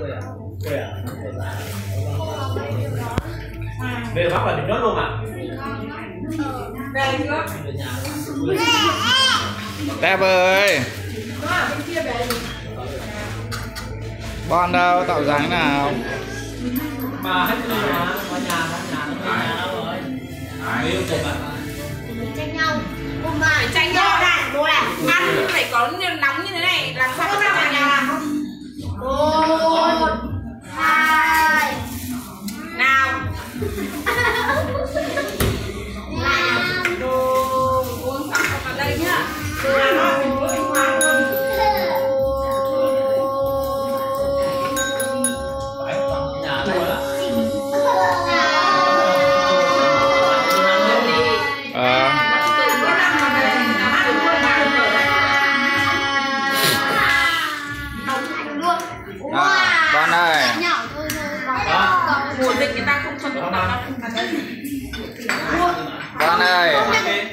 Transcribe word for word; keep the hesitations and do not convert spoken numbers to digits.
Về bác vào định rớt luôn à? Về chưa? Tép ơi. Bon đâu, tạo dáng nào? Mà hết cái này mà, ở nhà, ở nhà, ở nhà đâu rồi? Yêu cùng à? Tranh nhau. Hôm nay tranh nhau này, bố này. Ăn phải có nóng như thế này, làm sao ra vào nhà làm không? Một, hai, nào. Làm đồ uống xong vào đây nhá. Rồi làm nó mình có anh khoáng luôn. Con ơi. Mùa dịch người ta không cho chúng ta đâu. Con ơi.